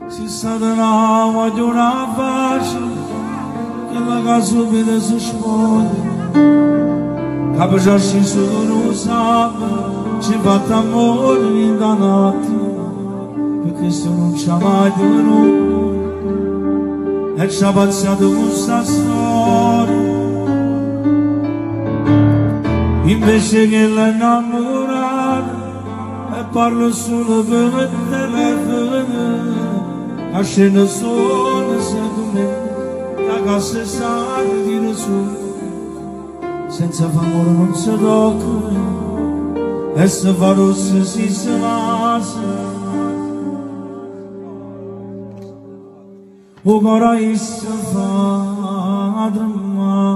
si sadana di una faccia che la casa vede si sponde capacci su non sa ci fa amore in danati perché se non c'ha mai di noi e ci ha passato questa storia invece che l'innamorare e parlo solo per il telefono a scena solo se tu me la casa sa di nessuno senza favore non si tocca e se fa rosso si massa o cora si fa dramma